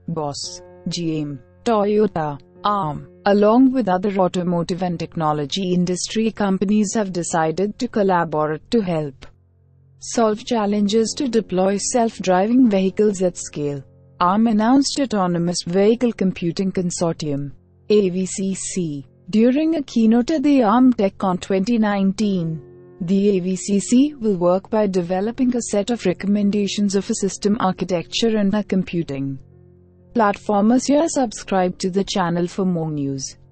Bosch, GM, Toyota, Arm, along with other automotive and technology industry companies have decided to collaborate to help solve challenges to deploy self-driving vehicles at scale. Arm announced Autonomous Vehicle Computing Consortium (AVCC) during a keynote at the Arm TechCon 2019. The AVCC will work by developing a set of recommendations of a system architecture and a computing platform. Subscribe to the channel for more news.